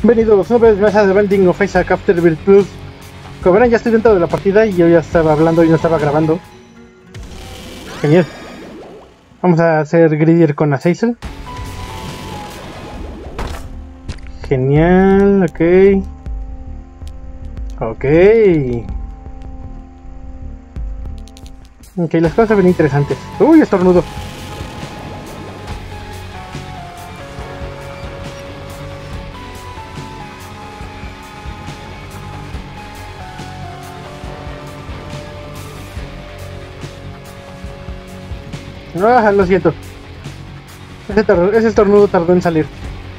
Bienvenidos una vez más a The Binding of Isaac Afterbirth Plus. Como verán, ya estoy dentro de la partida y yo ya estaba hablando y no estaba grabando. Genial. Vamos a hacer Gridier con Azazel. Genial, ok. Ok, las cosas se ven interesantes. Uy, estornudo. Ah, lo siento. Ese estornudo tardó en salir.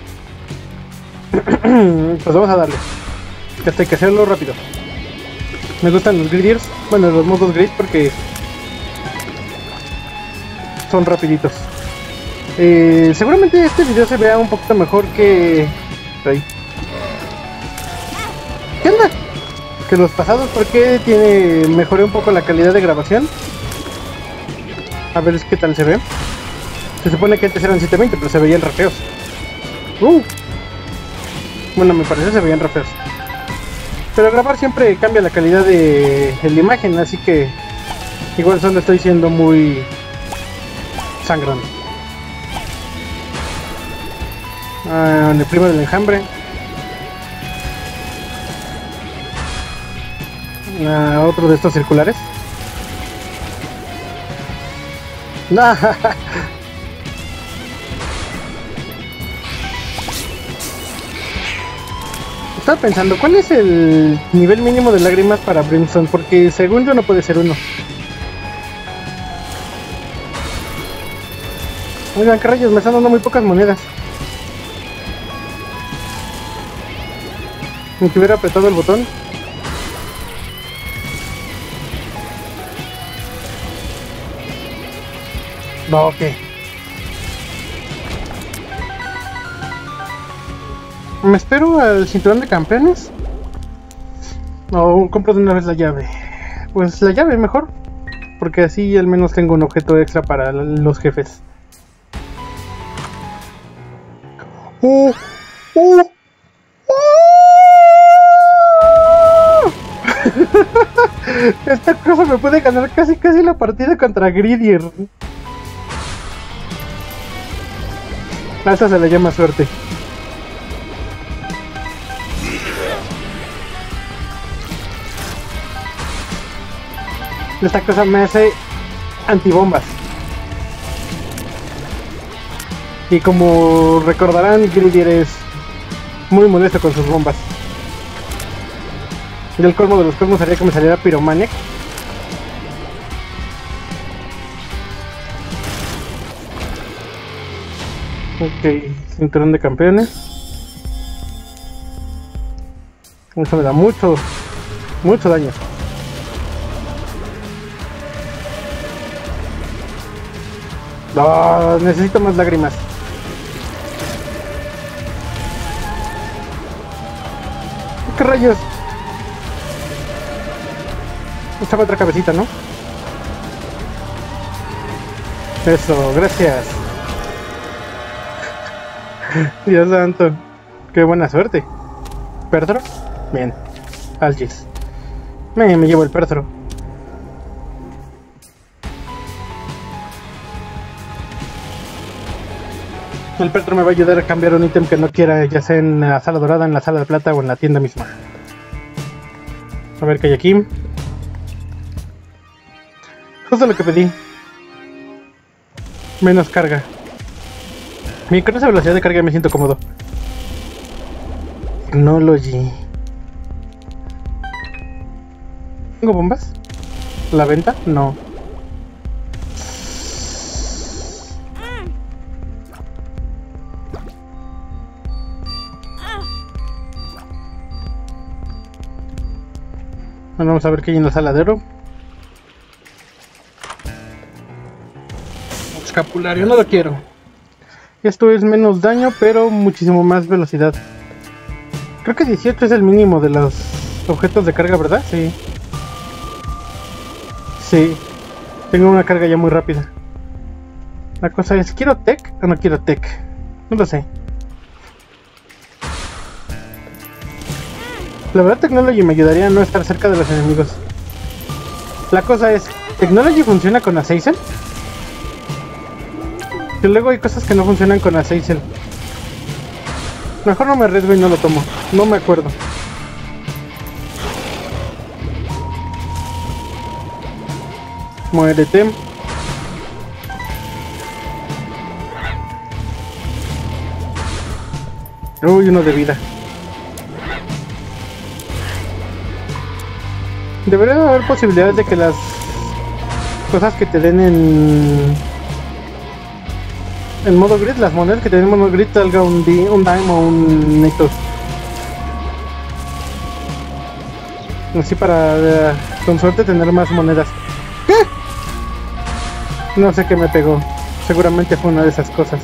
Pues vamos a darle. Hasta hay que hacerlo rápido. Me gustan los gridiers. Bueno, los modos grid porque son rapiditos. Seguramente este video se vea un poquito mejor que... Ahí. ¿Qué onda? Que los pasados, porque mejoré un poco la calidad de grabación. A ver qué tal se ve. Se supone que antes eran 720, pero se veían re feos. Bueno, me parece que se veían re feos. Pero grabar siempre cambia la calidad de la imagen, así que igual solo estoy siendo muy sangrón. El primo del enjambre. Otro de estos circulares. Estaba pensando, ¿cuál es el nivel mínimo de lágrimas para Brimstone? Porque según yo no puede ser 1. Oigan, qué rayos, me están dando muy pocas monedas. Ni que hubiera apretado el botón. No, ok. ¿Me espero al cinturón de campeones? ¿O compro de una vez la llave? Pues la llave mejor, porque así al menos tengo un objeto extra para los jefes. Esta cosa me puede ganar casi la partida contra Gridier. A esta se le llama suerte. Esta cosa me hace antibombas. Y como recordarán, Gridier es muy molesto con sus bombas. Y el colmo de los colmos sería que me saliera Pyromaniac. Ok, cinturón de campeones. Eso me da mucho daño. No, necesito más lágrimas. ¿Qué rayos? Estaba otra cabecita, ¿no? Eso, gracias. Dios santo. Qué buena suerte. ¿Pertro? Bien. Algis. Me llevo el Pertro. El Pertro me va a ayudar a cambiar un ítem que no quiera, ya sea en la sala dorada, en la sala de plata o en la tienda misma. A ver qué hay aquí. Justo lo que pedí. Menos carga. Con esa velocidad de carga me siento cómodo. Technology. ¿Tengo bombas? ¿La venta? No. Vamos a ver qué hay en la sala de oro. Escapulario, no lo quiero. Esto es menos daño, pero muchísimo más velocidad. Creo que 18 es el mínimo de los objetos de carga, ¿verdad? Sí. Sí. Tengo una carga ya muy rápida. La cosa es, ¿quiero tech o no quiero tech? No lo sé. La verdad, Technology me ayudaría a no estar cerca de los enemigos. La cosa es, ¿Technology funciona con Azazel? Que luego hay cosas que no funcionan con Azazel. Mejor no me arriesgo y no lo tomo. No me acuerdo. Muérete. Uy, uno de vida. Debería haber posibilidades de que las cosas que te den en modo grid, las monedas que te den en modo grid, salga un dime o un Nitus. Así para, con suerte, tener más monedas. ¿Qué? No sé qué me pegó. Seguramente fue una de esas cosas.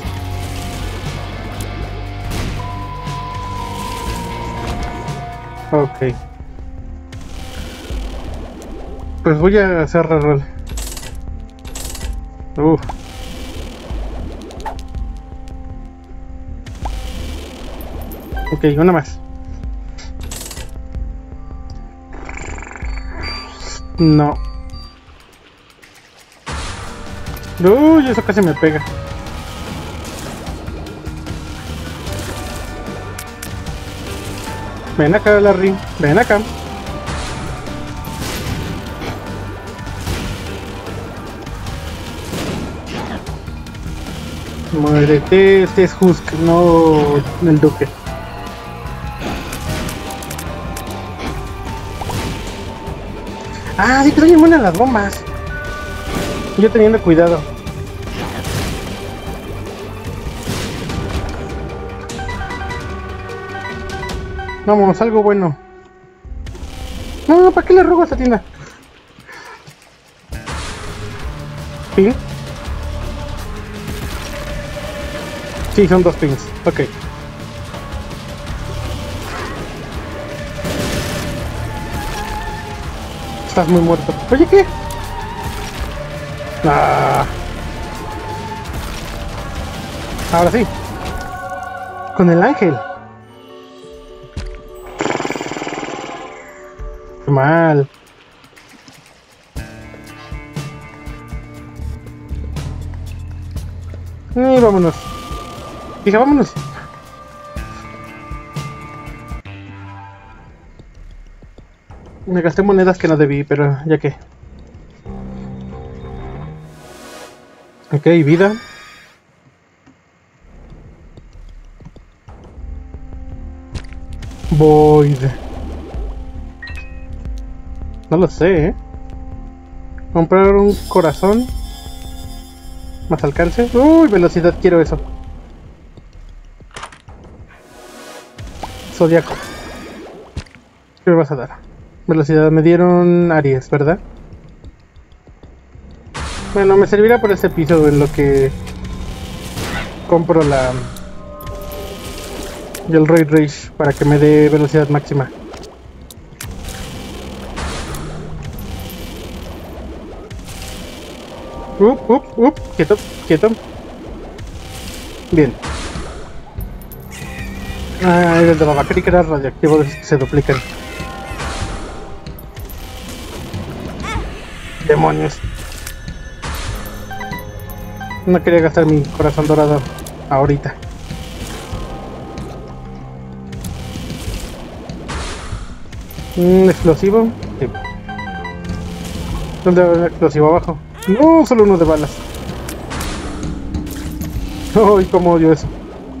Ok. Pues voy a hacer reroll. Ok, una más. No. Uy, eso casi me pega. Ven acá, Larry. Ven acá. Muérete, este es Husk, no el Duque. Ah, sí que son inmunes a las bombas. Yo teniendo cuidado. Vamos, algo bueno. No, ¿para qué le robo a esta tienda? ¿Pin? Sí, son 2 pins. Ok. Estás muy muerto. Oye, ¿qué? Ah. Ahora sí. Con el ángel. Qué mal. Y vámonos. Dije, vámonos. Me gasté monedas que no debí, pero ya que. Ok, vida. Void. No lo sé, ¿eh? Comprar un corazón. Más alcance. Uy, velocidad, quiero eso. Zodiaco. ¿Qué me vas a dar? Velocidad, me dieron Aries, ¿verdad? Bueno, me servirá por este piso en lo que compro el Ray Rage para que me dé velocidad máxima. Quieto, quieto. Bien. Ah, el de la batería que era radioactivo, se duplican. Demonios. No quería gastar mi corazón dorado ahorita. Un explosivo. Sí. ¿Dónde va el explosivo? Abajo. No, solo uno de balas. Ay, cómo odio eso.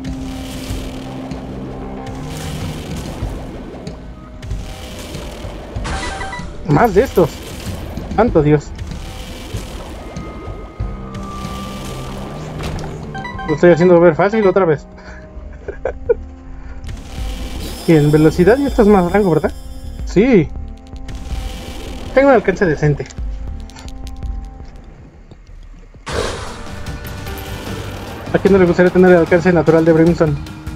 Más de estos. Santo Dios. Lo estoy haciendo ver fácil otra vez. Y en velocidad y esto es más rango, ¿verdad? Sí. Tengo un alcance decente. ¿A quién no le gustaría tener el alcance natural de Brimstone?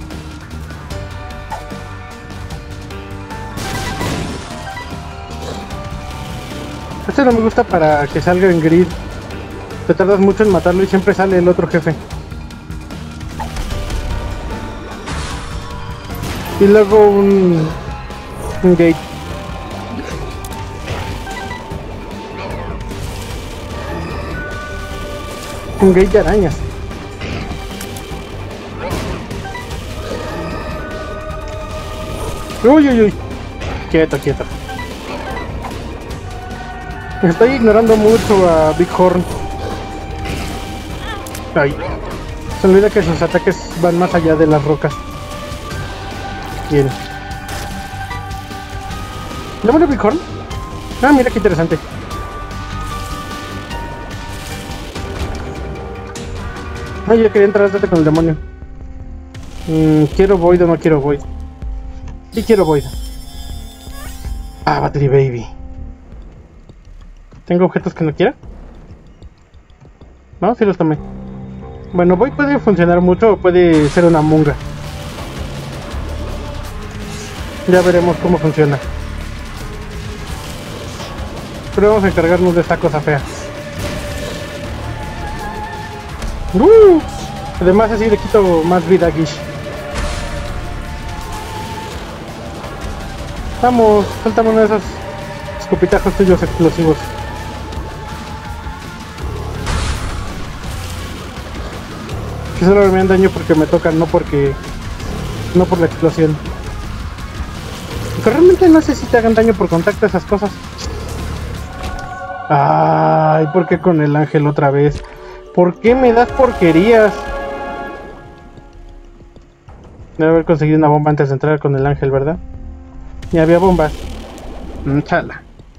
Este no me gusta para que salga en grid. Te tardas mucho en matarlo y siempre sale el otro jefe. Y luego Un gate. Un gate de arañas. Uy, uy, uy. Quieto, quieto. Estoy ignorando mucho a Big Horn. Ay. Se olvida que sus ataques van más allá de las rocas. Bien. ¿Demonio Big Horn? Ah, mira qué interesante. Ay, yo quería entrar con el demonio. ¿Quiero Void o no quiero Void? Sí quiero Void. Ah, Battery Baby. ¿Tengo objetos que no quiera? No, sí los tomé. Bueno, Void puede funcionar mucho o puede ser una munga. Ya veremos cómo funciona. Pero vamos a encargarnos de esta cosa fea. Además así le quito más vida a Gish. Vamos, suéltame uno de esos escupitajos tuyos explosivos. Que solo me dan daño porque me tocan, no por la explosión. Porque realmente no sé si te hagan daño por contacto esas cosas. Ay, ¿por qué con el ángel otra vez? ¿Por qué me das porquerías? Debe haber conseguido una bomba antes de entrar con el ángel, ¿verdad? Y había bombas. Chala.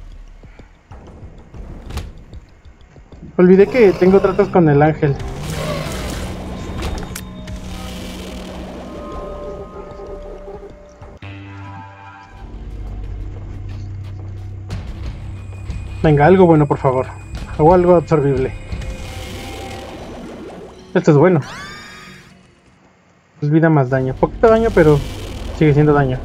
Olvidé que tengo tratos con el ángel. Venga, algo bueno, por favor. O algo absorbible. Esto es bueno. Pues vida más daño. Poquito daño, pero sigue siendo daño.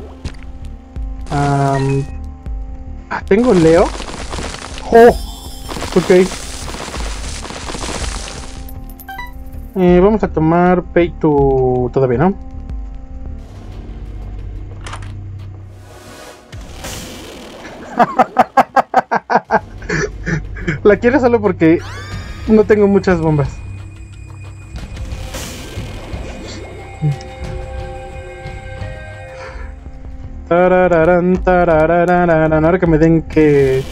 ¿Tengo Leo? ¡Oh! Ok. Vamos a tomar Pay to... Todavía, ¿no? La quiero solo porque no tengo muchas bombas. Tarararán, tarararán. Ahora que me den que...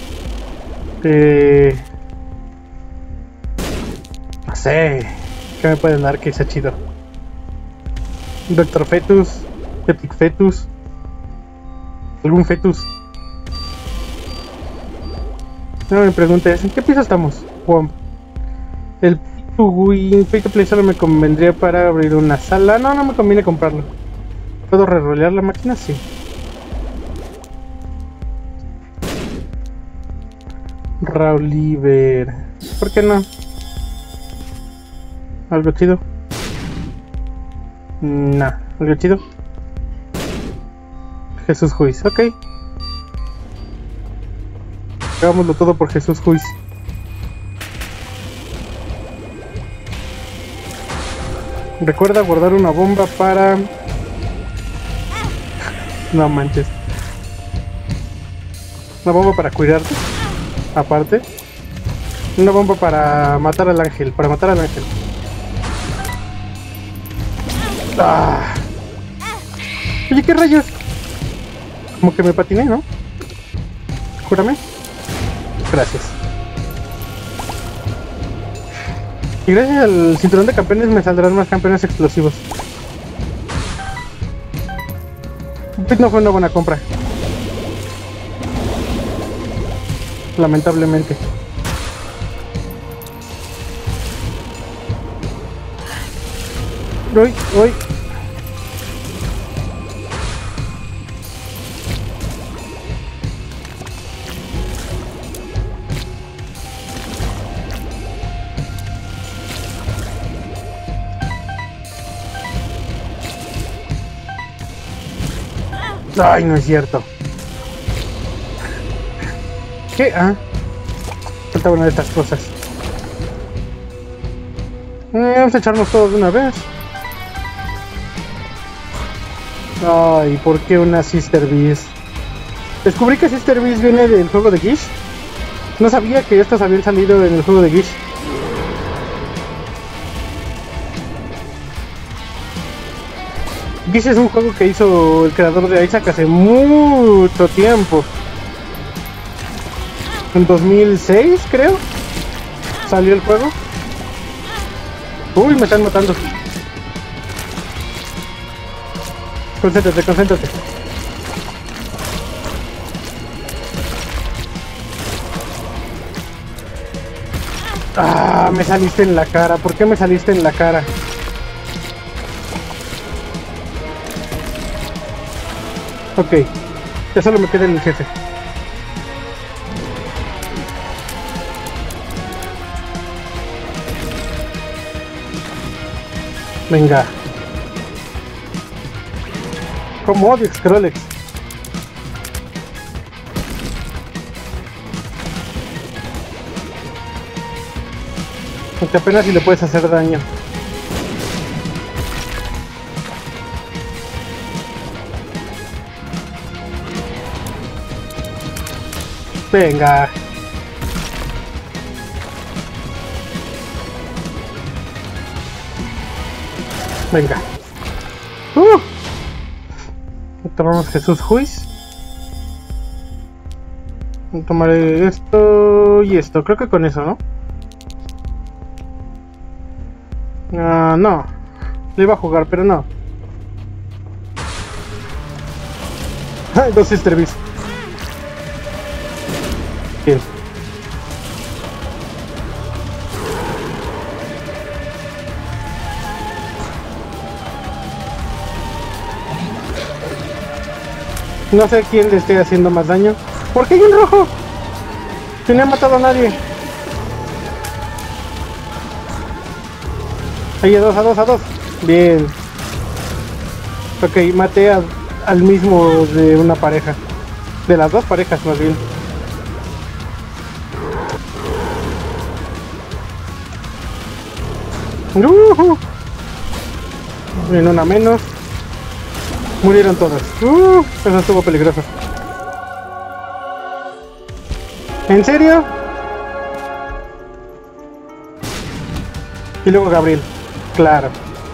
no sé. ¿Qué me pueden dar que sea chido? Doctor Fetus. Epic Fetus. ¿Algún Fetus? No me preguntes, ¿en qué piso estamos? Wow. El Pay to Play solo me convendría para abrir una sala. No, no me conviene comprarlo. ¿Puedo rerolear la máquina? Sí. Rauliver. ¿Por qué no? ¿Algo chido? Nah, ¿algo chido? Jesús Juiz, ok. Hagámoslo todo por Jesús Juiz. Recuerda guardar una bomba para... No manches. Una bomba para cuidarte. Aparte. Una bomba para matar al ángel. Para matar al ángel. ¡Ah! Oye, ¿qué rayos? Como que me patiné, ¿no? Júrame. Gracias. Y gracias al cinturón de campeones me saldrán más campeones explosivos. No fue una buena compra. Lamentablemente. Uy, uy. Ay, no es cierto. ¿Qué? Ah. Falta una de estas cosas. Vamos a echarnos todos de una vez. Ay, ¿por qué una Sister Beast? Descubrí que Sister Beast viene del juego de Gish. No sabía que estos habían salido en el juego de Gish. Gish es un juego que hizo el creador de Isaac hace mucho tiempo. En 2006, creo, salió el juego. Uy, me están matando. Concéntrate, concéntrate. Ah, me saliste en la cara. ¿Por qué me saliste en la cara? Ok, ya solo me queda el jefe. Venga. Como odio Skrillex. Porque apenas si le puedes hacer daño. Venga. Venga. Tomamos Jesús Juiz. Tomaré esto y esto. Creo que con eso, ¿no? No. Le iba a jugar, pero no. Dos Sister Beast. Bien. No sé quién le esté haciendo más daño. ¿Por qué hay un rojo? Que no ha matado a nadie. Ahí a dos. Bien. Ok, maté al mismo de una pareja. De las dos parejas más bien. En una menos. Murieron todas. Eso estuvo peligroso. ¿En serio? Y luego Gabriel. Claro.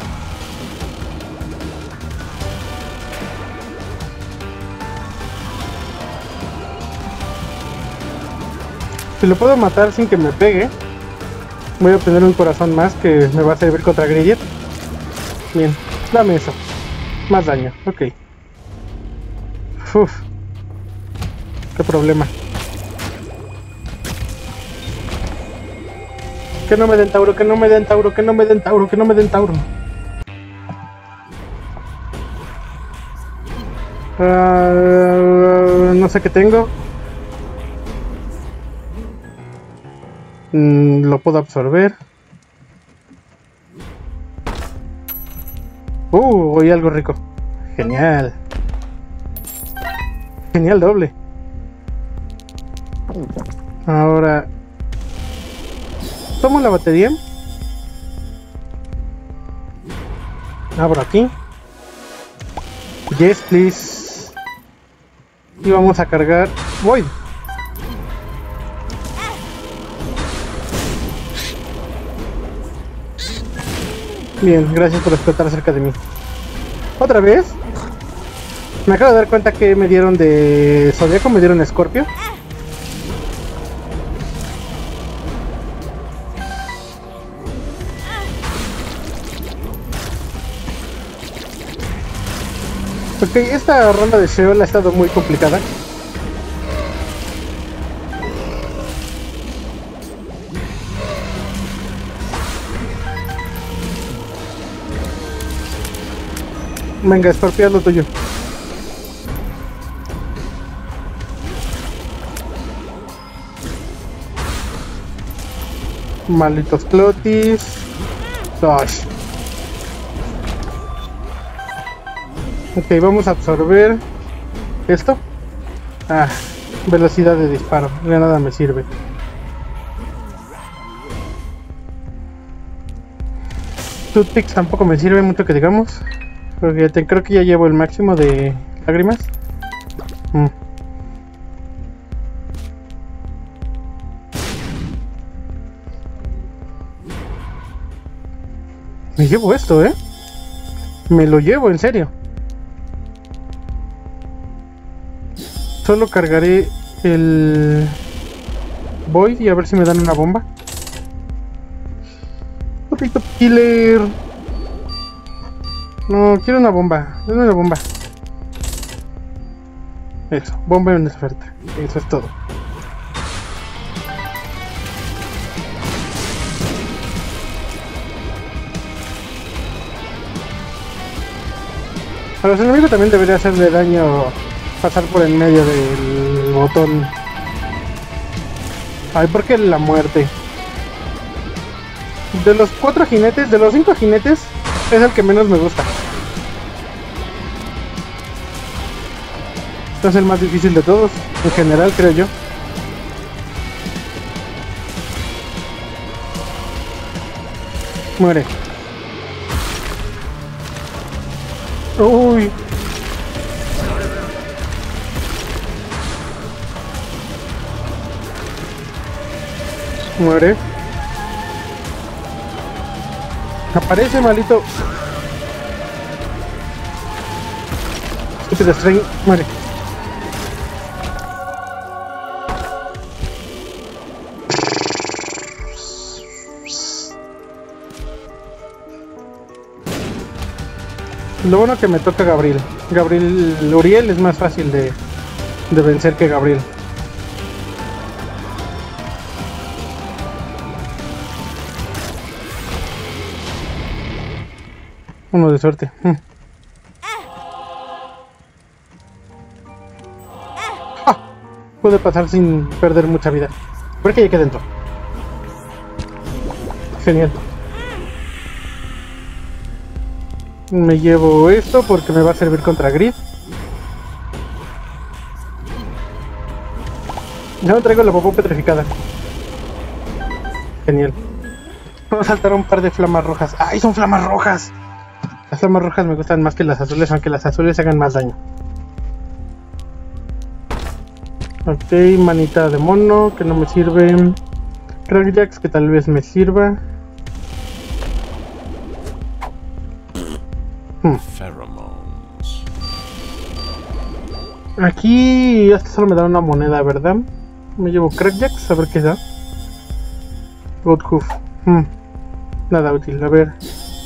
Si lo puedo matar sin que me pegue, voy a obtener un corazón más que me va a servir contra Gridget. Bien, dame eso. Más daño, ok. Uf. Qué problema. Que no me den Tauro, que no me den Tauro, que no me den Tauro, que no me den Tauro. No sé qué tengo. Lo puedo absorber. Oí algo rico. Genial. Genial doble. Ahora tomo la batería. Abro aquí. Yes, please. Y vamos a cargar Void. Bien, gracias por explotar cerca de mí. ¿Otra vez? Me acabo de dar cuenta que me dieron de Zodiaco, me dieron Scorpio. Ok, esta ronda de Sheol ha estado muy complicada. Venga, Scorpio, lo tuyo. Malditos Clotis. Gosh. Ok, vamos a absorber esto. Velocidad de disparo. De nada me sirve. Toothpicks tampoco me sirve mucho que digamos. Porque creo que ya llevo el máximo de lágrimas. Me llevo esto, ¿eh? Me lo llevo, en serio. Solo cargaré el Void y a ver si me dan una bomba. Potato Killer. No, quiero una bomba. Dame una bomba. Eso, bomba en oferta. Eso es todo. A los enemigos también debería hacerle daño pasar por en medio del botón. Ay, ¿por qué la muerte? De los 4 jinetes, de los 5 jinetes, es el que menos me gusta. Es el más difícil de todos, en general, creo yo. Muere. Uy. Muere. Aparece, malito. Estúpido Strange. Muere. Lo bueno que me toca Gabriel. Uriel es más fácil de vencer que Gabriel. Uno de suerte. ¡Ah! Pude pasar sin perder mucha vida. ¿Por qué ya quedé dentro? Genial. Me llevo esto porque me va a servir contra Grid. Ya no traigo la popó petrificada. Genial. Vamos a saltar un par de flamas rojas. ¡Ay, son flamas rojas! Las flamas rojas me gustan más que las azules, aunque las azules hagan más daño. Ok, manita de mono, que no me sirve. Crackjacks, que tal vez me sirva. Aquí hasta solo me da una moneda, ¿verdad? Me llevo Crackjacks, a ver qué da. Godhoof. Nada útil, a ver.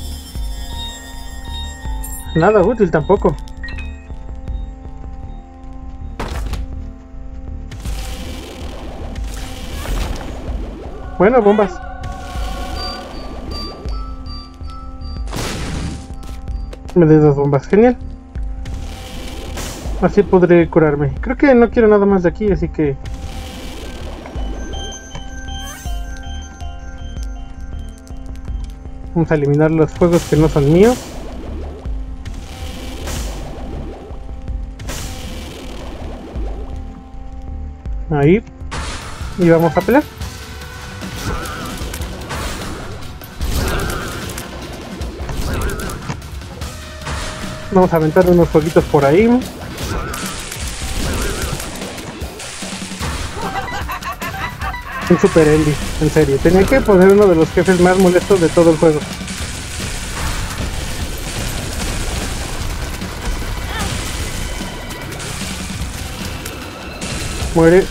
Nada útil tampoco. Bueno, bombas. Me doy 2 bombas, genial. Así podré curarme. Creo que no quiero nada más de aquí, así que... Vamos a eliminar los fuegos que no son míos. Ahí. Y vamos a pelear. Vamos a aventar unos fueguitos por ahí. Un super Envy, en serio. Tenía que poner uno de los jefes más molestos de todo el juego. Muere.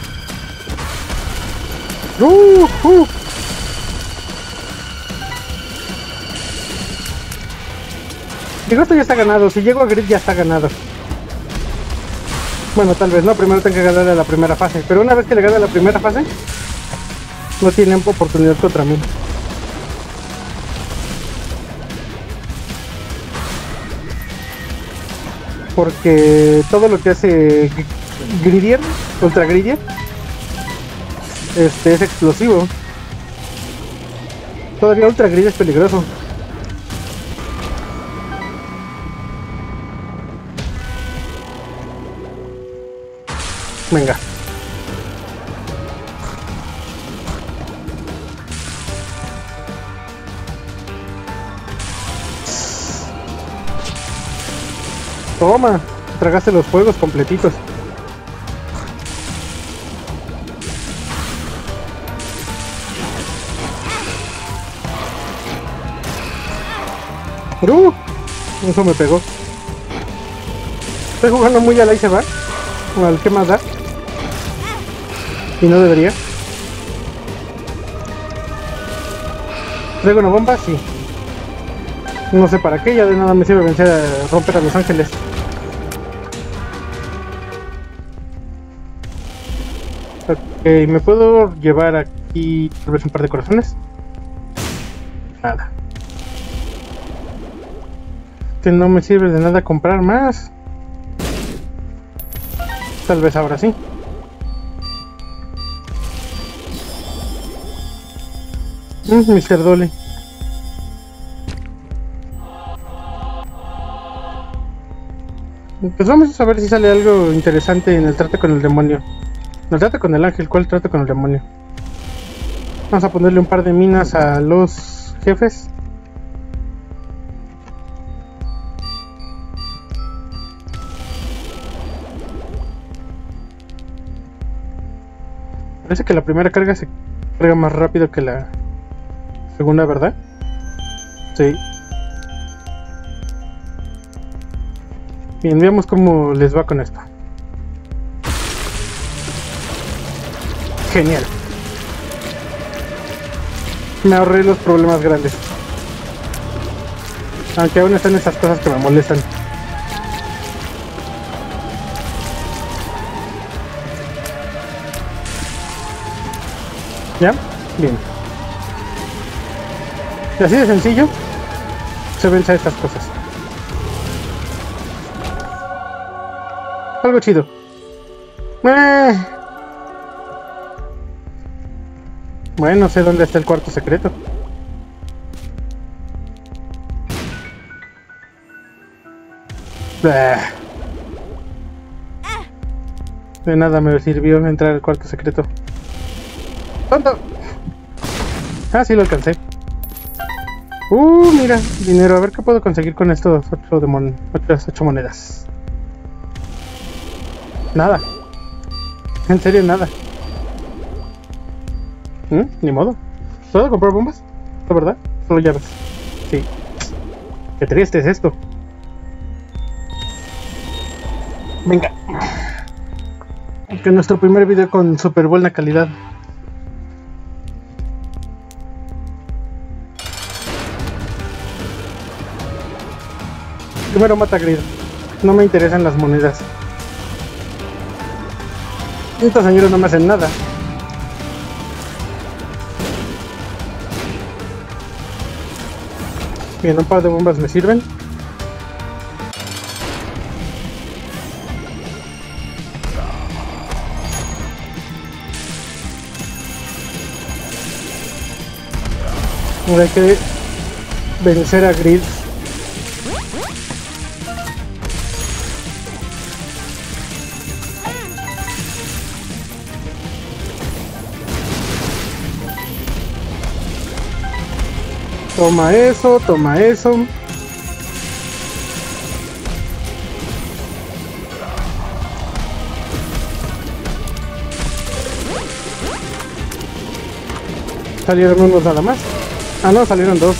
Digo, esto ya está ganado. Si llego a Grid ya está ganado. Bueno, tal vez no. Primero tengo que ganarle a la primera fase. Pero una vez que le gane a la primera fase, no tienen oportunidad contra mí. Porque todo lo que hace Gridier, Ultra Gridier, es explosivo. Todavía Ultra Gridier es peligroso. Venga. Toma, tragaste los fuegos completitos. Eso me pegó. Estoy jugando muy al ahí se va. O al que más da. Y no debería. ¿Traigo una bomba? Sí. No sé para qué, ya de nada me sirve vencer a romper a Los Ángeles. Ok, ¿me puedo llevar aquí tal vez un par de corazones? Nada. Que no me sirve de nada comprar más. Tal vez ahora sí. Mr. Dolly. Pues vamos a ver si sale algo interesante en el trato con el demonio. No, el trato con el ángel, ¿cuál trato con el demonio? Vamos a ponerle un par de minas a los jefes. Parece que la primera carga se carga más rápido que la segunda, ¿verdad? Sí. Bien, veamos cómo les va con esto. Genial. Me ahorré los problemas grandes. Aunque aún están esas cosas que me molestan. ¿Ya? Bien. Y así de sencillo se vence a estas cosas. Algo chido. Bueno, no sé dónde está el cuarto secreto. De nada me sirvió entrar al cuarto secreto. ¡Tonto! Ah, sí lo alcancé. Mira, dinero. A ver qué puedo conseguir con estos 8 monedas. Nada. En serio, nada. Ni modo. ¿Puedo comprar bombas? ¿La verdad? Solo llaves. Sí. Qué triste es esto. Venga. Que nuestro primer video con super buena calidad. Primero mata a Grid. No me interesan las monedas. Estos señores no me hacen nada. Bien, un par de bombas me sirven. Ahora hay que vencer a Grid. Toma eso, toma eso. Salieron unos nada más. Ah, no, salieron dos.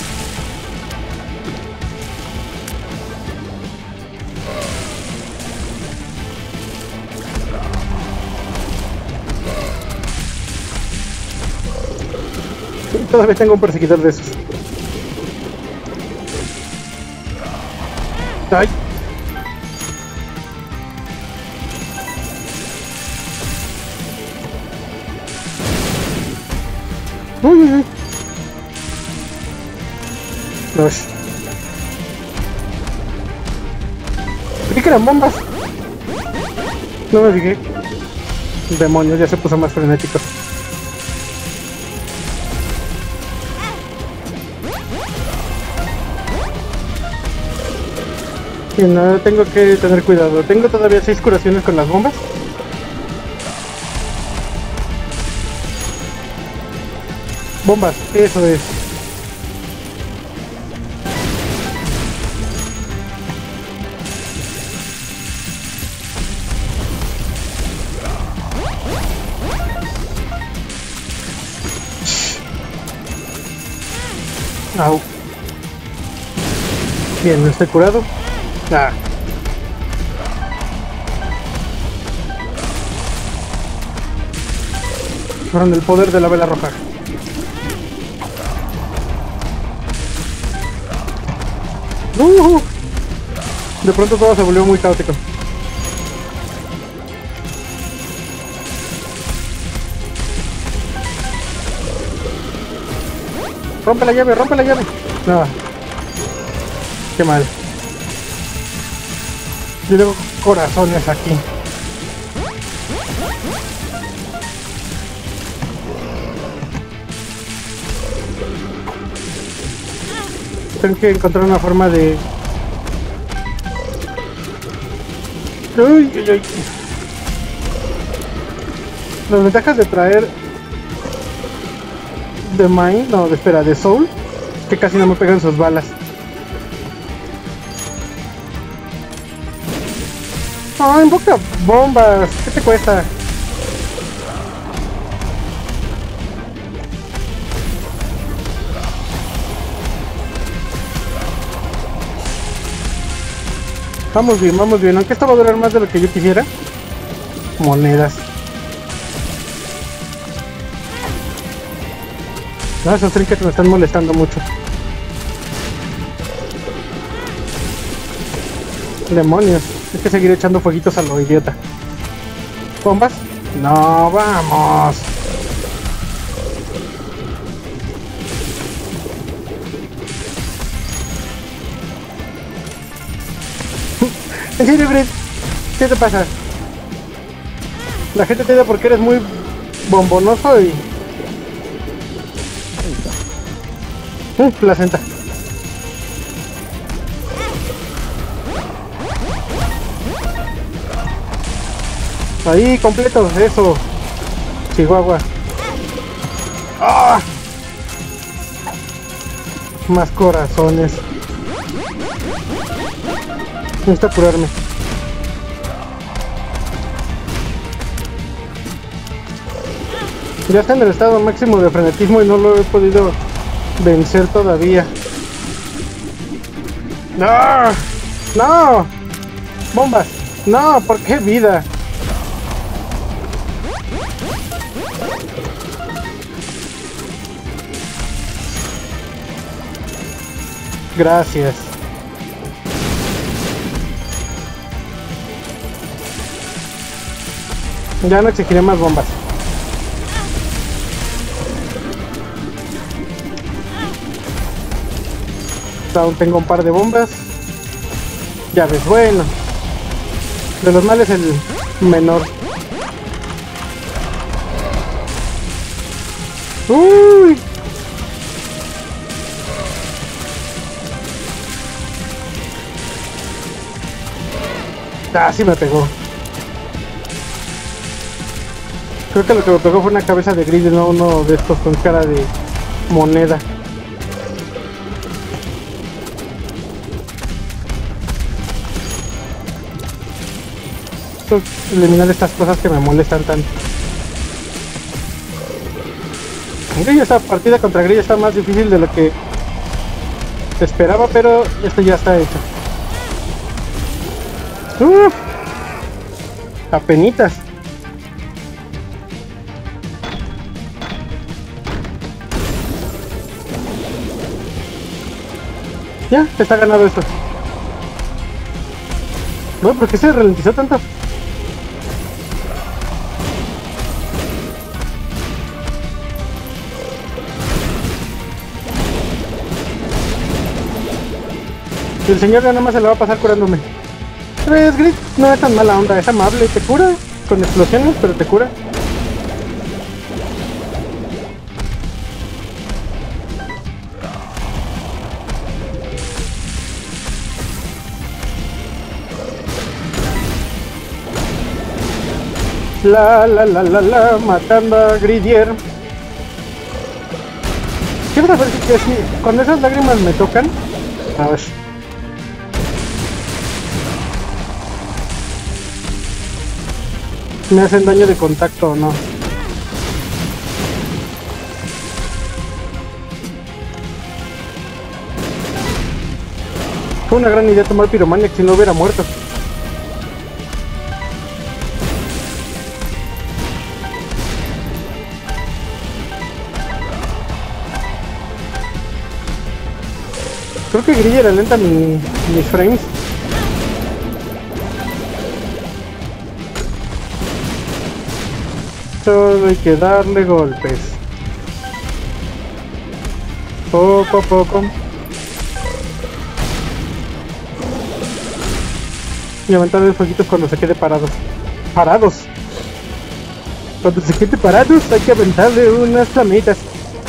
Todavía tengo un perseguidor de esos. ¡Ay! ¡Uy! Rush. Creí que eran bombas. No me fijé. Demonios, ya se puso más frenético. Y nada, tengo que tener cuidado. Tengo todavía 6 curaciones con las bombas. Bombas, eso es. Au. Bien, no estoy curado. Ah. Con el poder de la vela roja. De pronto todo se volvió muy caótico. Rompe la llave, rompe la llave. No. Qué mal. Yo tengo corazones aquí. Tengo que encontrar una forma de... Uy, uy, uy. Las ventajas de traer de Mind, no, espera, de Soul, es que casi no me pegan sus balas. ¡Ah, invoca bombas! ¿Qué te cuesta? Vamos bien, aunque esto va a durar más de lo que yo quisiera. Monedas. No, esos trinkets me están molestando mucho. Demonios, hay que seguir echando fueguitos a lo idiota. ¿Bombas? No, vamos. En serio, Grid, ¿qué te pasa? La gente te da porque eres muy bombonoso y... placenta. Ahí, completos, eso. Chihuahua. ¡Ah! Más corazones. Necesito curarme. Ya está en el estado máximo de frenetismo y no lo he podido vencer todavía. ¡No! ¡No! ¡Bombas! ¡No! ¿Por qué vida? Gracias. Ya no exigiré más bombas. Aún tengo un par de bombas. Ya ves, bueno. De los males el menor. ¡Uy! Ah, sí me pegó. Creo que lo que me pegó fue una cabeza de gris, no uno de estos con cara de moneda. Eliminar estas cosas que me molestan tanto. Aunque esta partida contra Grill está más difícil de lo que esperaba, pero esto ya está hecho. Apenitas. Ya, está ganado esto. No, ¿por qué se ralentizó tanto? Y el señor ya nada más se la va a pasar curándome. ¿Ves, Grit? No es tan mala onda, es amable, te cura con explosiones, pero te cura. La, matando a Gridier. ¿Qué vas a ver si cuando esas lágrimas me tocan? A ver. ¿Me hacen daño de contacto o no? Fue una gran idea tomar Pyromaniac si no hubiera muerto. Creo que Grilla alenta mis frames. Solo hay que darle golpes. Poco a poco. Y aventarle fueguitos cuando se quede parados. ¡Parados! Cuando se quede parados hay que aventarle unas flamitas.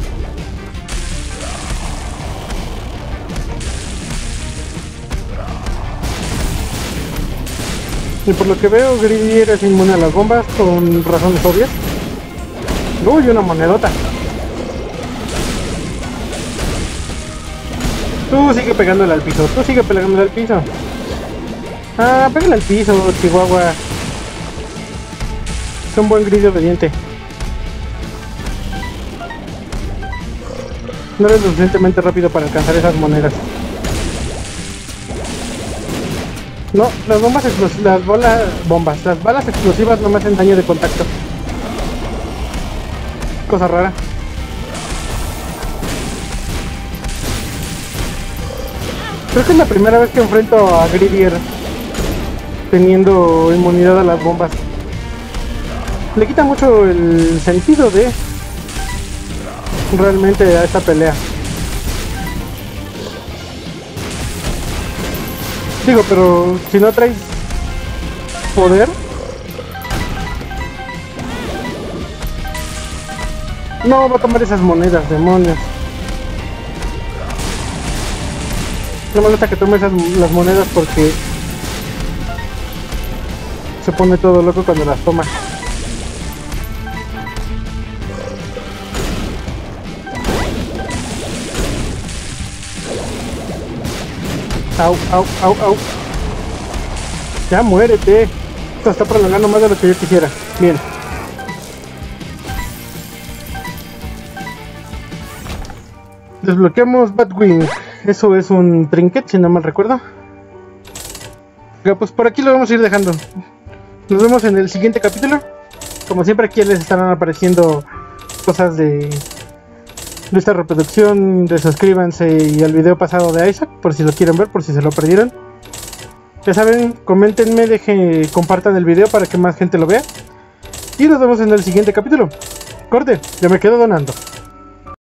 Y por lo que veo, Gridier es inmune a las bombas con razones obvias. Uy, una monedota. Tú sigue pegándole al piso, tú sigue pegándole al piso. Ah, pégale al piso, Chihuahua. Es un buen Gridier obediente. No eres lo suficientemente rápido para alcanzar esas monedas. No, las bombas explosivas, las balas explosivas no me hacen daño de contacto. Cosa rara. Creo que es la primera vez que enfrento a Gridier teniendo inmunidad a las bombas. Le quita mucho el sentido de realmente a esta pelea. Digo, pero si no traes poder, no va a tomar esas monedas, demonios. No me gusta que tome las monedas porque se pone todo loco cuando las toma. Au, au, au, au. Ya muérete. Esto está prolongando más de lo que yo quisiera. Bien. Desbloqueamos Batwing. Eso es un trinket, si no mal recuerdo. Pues por aquí lo vamos a ir dejando. Nos vemos en el siguiente capítulo. Como siempre, aquí les estarán apareciendo cosas de esta reproducción, de suscríbanse y al video pasado de Isaac, por si lo quieren ver, por si se lo perdieron. Ya saben, coméntenme, compartan el video para que más gente lo vea. Y nos vemos en el siguiente capítulo. Corte, yo me quedo donando.